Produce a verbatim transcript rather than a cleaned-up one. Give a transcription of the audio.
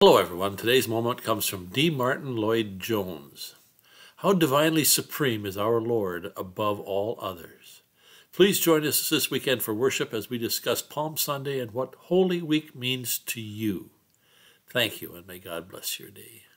Hello everyone, today's moment comes from D. Martyn Lloyd-Jones. How divinely supreme is our Lord above all others. Please join us this weekend for worship as we discuss Palm Sunday and what Holy Week means to you. Thank you, and may God bless your day.